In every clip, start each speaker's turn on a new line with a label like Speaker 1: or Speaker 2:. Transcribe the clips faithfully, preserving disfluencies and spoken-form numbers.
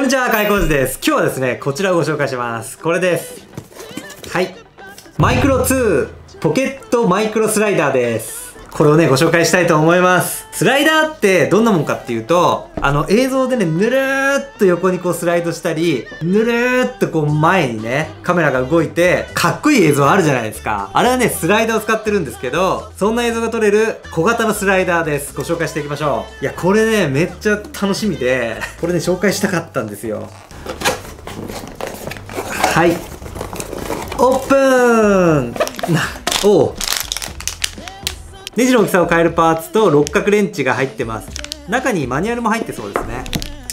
Speaker 1: んにちは、かいこうじです。今日はですね、こちらをご紹介します。これです。はい。マイクロツーポケットマイクロスライダーです。これをね、ご紹介したいと思います。スライダーってどんなもんかっていうと、あの映像でね、ぬるーっと横にこうスライドしたり、ぬるーっとこう前にね、カメラが動いて、かっこいい映像あるじゃないですか。あれはね、スライダーを使ってるんですけど、そんな映像が撮れる小型のスライダーです。ご紹介していきましょう。いや、これね、めっちゃ楽しみで、これね、紹介したかったんですよ。はい。オープンおう。ネジの大きさを変えるパーツと六角レンチが入ってます。中にマニュアルも入ってそうですね。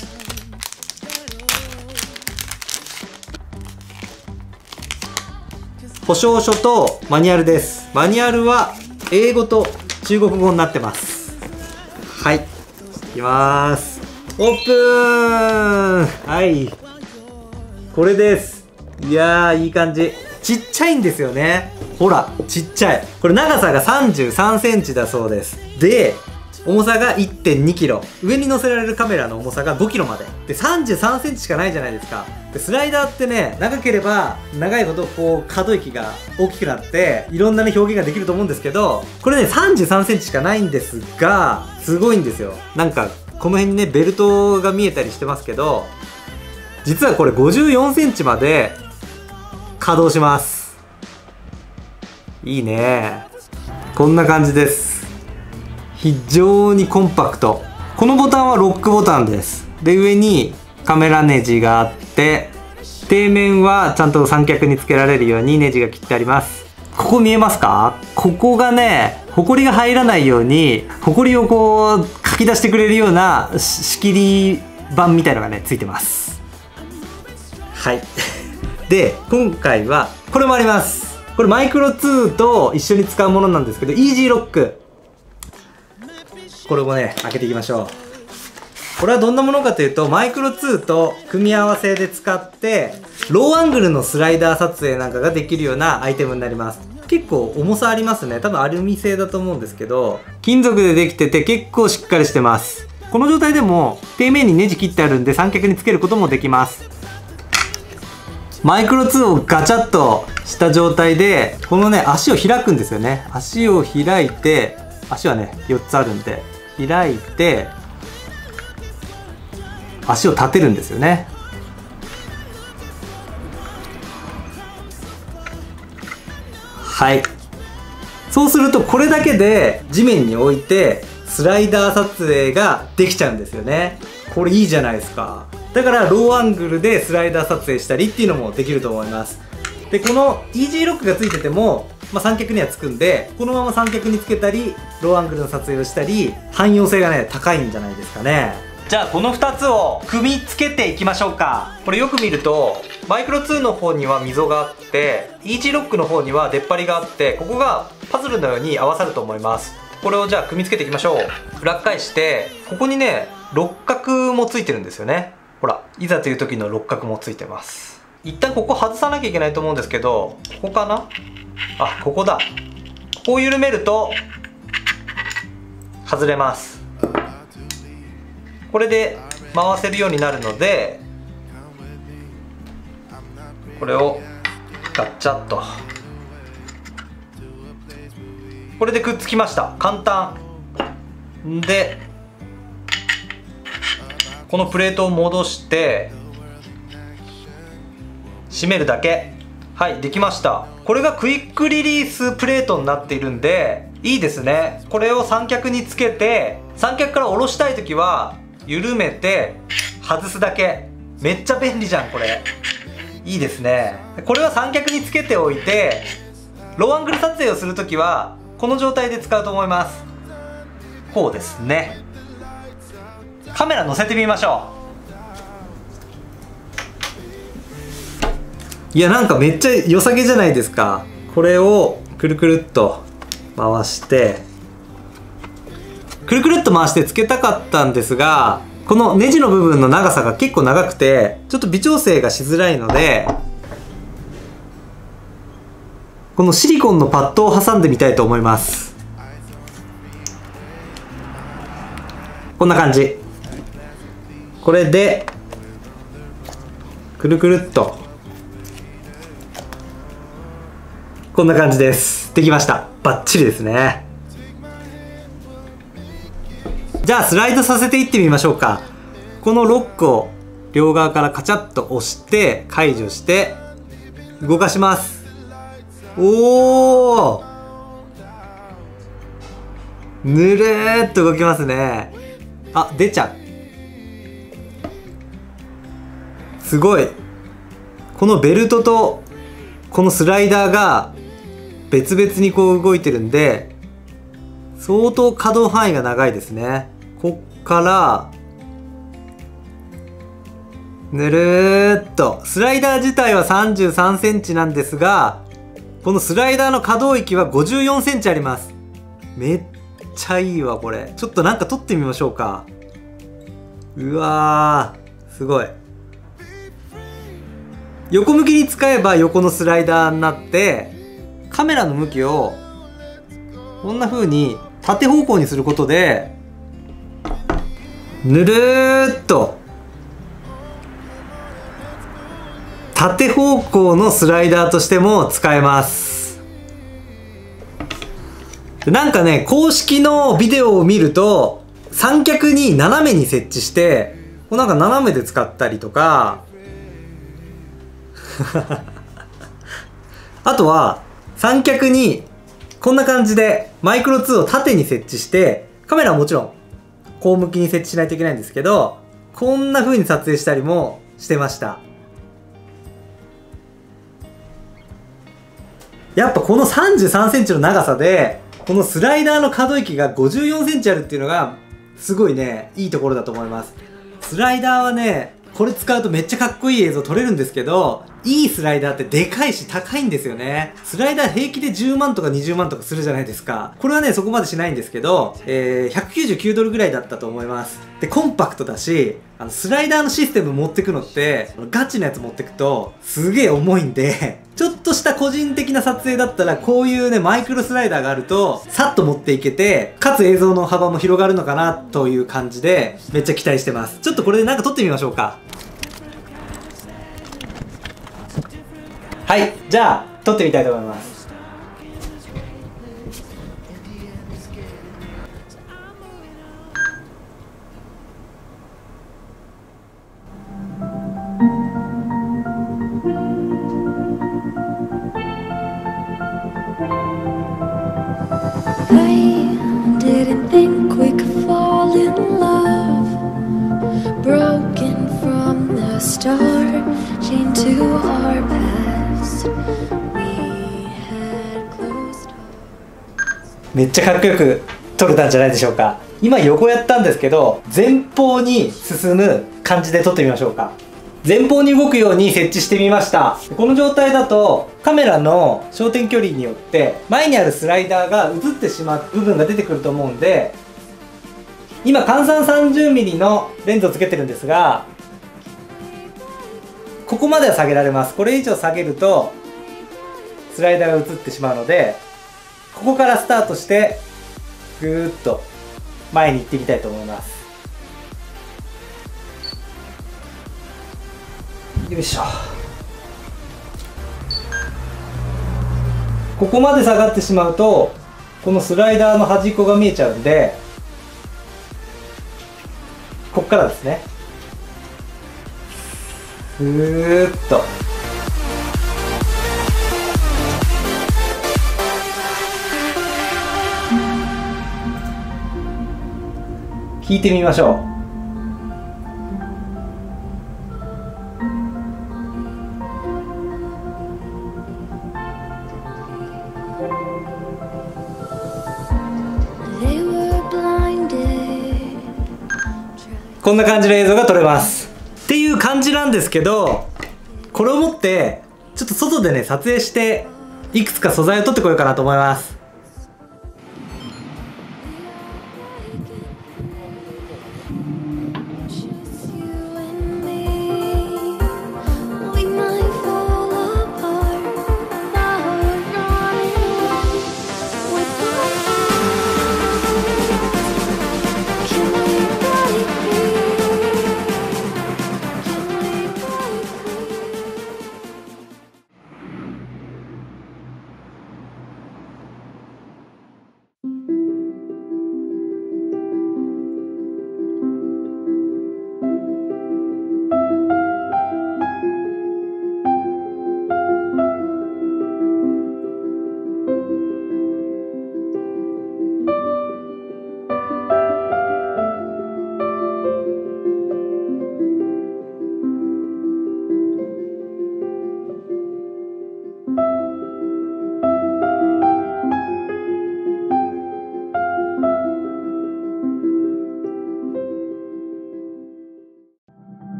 Speaker 1: 保証書とマニュアルです。マニュアルは英語と中国語になってます。はい。いきまーす。オープンはい。これです。いやー、いい感じ。ちっちゃいんですよね。ほら、ちっちゃい。これ長さがさんじゅうさんセンチだそうです。で、重さが いってんにキロ。上に乗せられるカメラの重さがごキロまで。で、さんじゅうさんセンチしかないじゃないですか。で、スライダーってね、長ければ長いほどこう可動域が大きくなって、いろんなね、表現ができると思うんですけど、これね、さんじゅうさんセンチしかないんですが、すごいんですよ。なんか、この辺にね、ベルトが見えたりしてますけど、実はこれごじゅうよんセンチまで稼働します。いいね。こんな感じです。非常にコンパクト。このボタンはロックボタンです。で、上にカメラネジがあって、底面はちゃんと三脚につけられるようにネジが切ってあります。ここ見えますか？ここがね、ホコリが入らないように、ホコリをこう、かき出してくれるような仕切り板みたいのがね、ついてます。はい。で、今回はこれもあります。これマイクロツーと一緒に使うものなんですけど、イージーロック。これもね、開けていきましょう。これはどんなものかというと、マイクロツーと組み合わせで使って、ローアングルのスライダー撮影なんかができるようなアイテムになります。結構重さありますね。多分アルミ製だと思うんですけど、金属でできてて結構しっかりしてます。この状態でも、底面にネジ切ってあるんで三脚につけることもできます。マイクロツーをガチャッとした状態で、このね、足を開くんですよね。足を開いて、足はね、よっつあるんで、開いて、足を立てるんですよね。はい。そうすると、これだけで地面に置いて、スライダー撮影ができちゃうんですよね。これいいじゃないですか。だからローアングルでスライダー撮影したりっていうのもできると思います。で、このイージーロックがついてても、まあ、三脚にはつくんで、このまま三脚につけたり、ローアングルの撮影をしたり、汎用性がね、高いんじゃないですかね。じゃあこのふたつを組み付けていきましょうか。これよく見ると、マイクロツーの方には溝があって、イージーロックの方には出っ張りがあって、ここがパズルのように合わさると思います。これをじゃあ組み付けていきましょう。裏返して、ここにね、六角もついてるんですよね。ほら、いざという時の六角もついてます。一旦ここ外さなきゃいけないと思うんですけど、ここかな？あ、ここだ。ここを緩めると外れます。これで回せるようになるので、これをガッチャッと、これでくっつきました。簡単で、このプレートを戻して閉めるだけ。はい、できました。これがクイックリリースプレートになっているんでいいですね。これを三脚につけて、三脚から下ろしたい時は緩めて外すだけ。めっちゃ便利じゃんこれ。いいですね。これは三脚につけておいて、ローアングル撮影をする時はこの状態で使うと思います。こうですね。カメラ乗せてみましょう。いや、なんかめっちゃ良さげじゃないですか。これをくるくるっと回して、くるくるっと回してつけたかったんですが、このネジの部分の長さが結構長くてちょっと微調整がしづらいので、このシリコンのパッドを挟んでみたいと思います。こんな感じ。これでくるくるっとこんな感じです。できました。バッチリですね。じゃあスライドさせていってみましょうか。このロックを両側からカチャッと押して解除して動かします。おお、ぬるーっと動きますね。あ、出ちゃう。すごい。このベルトとこのスライダーが別々にこう動いてるんで相当可動範囲が長いですね。こっからぬるーっと、スライダー自体はさんじゅうさんセンチなんですが、このスライダーの可動域はごじゅうよんセンチあります。めっちゃいいわこれ。ちょっとなんか撮ってみましょうか。うわー、すごい。横向きに使えば横のスライダーになって、カメラの向きをこんな風に縦方向にすることでぬるーっと縦方向のスライダーとしても使えます。なんかね、公式のビデオを見ると三脚に斜めに設置してこうなんか斜めで使ったりとかあとは三脚にこんな感じでマイクロツーを縦に設置して、カメラはもちろん後向きに設置しないといけないんですけど、こんな風に撮影したりもしてました。やっぱこのさんじゅうさんセンチの長さでこのスライダーの可動域がごじゅうよんセンチあるっていうのがすごいね、いいところだと思います。スライダーはね、これ使うとめっちゃかっこいい映像撮れるんですけど、いいスライダーってでかいし高いんですよね。スライダー平気でじゅうまんとかにじゅうまんとかするじゃないですか。これはね、そこまでしないんですけど、えー、ひゃくきゅうじゅうきゅうドルぐらいだったと思います。で、コンパクトだし、あの、スライダーのシステム持ってくのって、ガチのやつ持ってくと、すげえ重いんで、ちょっとした個人的な撮影だったら、こういうね、マイクロスライダーがあると、さっと持っていけて、かつ映像の幅も広がるのかな、という感じで、めっちゃ期待してます。ちょっとこれでなんか撮ってみましょうか。はい、じゃあ撮ってみたいと思います。
Speaker 2: I didn't think we could fall in love. Broken from the start, chained to our past. We had closed doors.
Speaker 1: めっちゃかっこよく撮れたんじゃないでしょうか。今横やったんですけど、前方に進む感じで撮ってみましょうか。前方に動くように設置してみました。この状態だとカメラの焦点距離によって前にあるスライダーが映ってしまう部分が出てくると思うんで、今換算 さんじゅうミリ のレンズをつけてるんですが、ここまでは下げられます。これ以上下げるとスライダーが映ってしまうので、ここからスタートしてぐーっと前に行ってみたいと思います。よいしょ。ここまで下がってしまうとこのスライダーの端っこが見えちゃうんで、ここからですね、ふーっと引いてみましょう。こんな感じの映像が撮れますっていう感じなんですけど、これを持ってちょっと外でね撮影していくつか素材を撮ってこようかなと思います。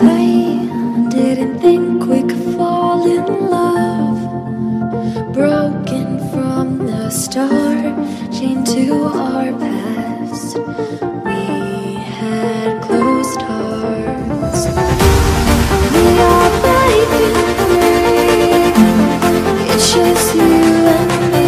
Speaker 2: I didn't think we could fall in love. Broken from the start, chained to our past. We had closed hearts. We are breaking free. It's just you and me.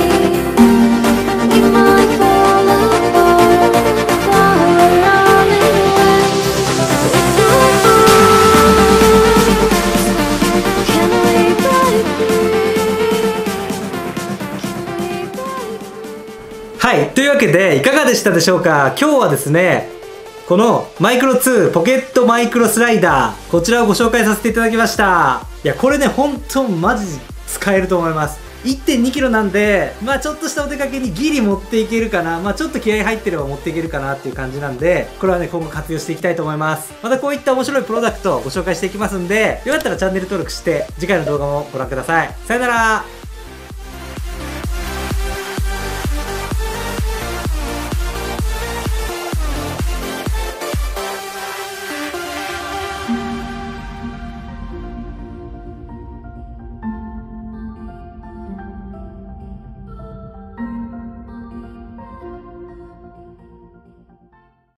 Speaker 2: We might fall apart, but we're running away with our hearts. Can we break free? Can we break free?
Speaker 1: はい、というわけでいかがでしたでしょうか。今日はですね、このマイクロツーポケットマイクロスライダー、こちらをご紹介させていただきました。いや、これね、本当マジ使えると思います。いってんにキロなんで、まあちょっとしたお出かけにギリ持っていけるかな。まあちょっと気合入ってれば持っていけるかなっていう感じなんで、これはね、今後活用していきたいと思います。またこういった面白いプロダクトをご紹介していきますんで、よかったらチャンネル登録して、次回の動画もご覧ください。さよなら。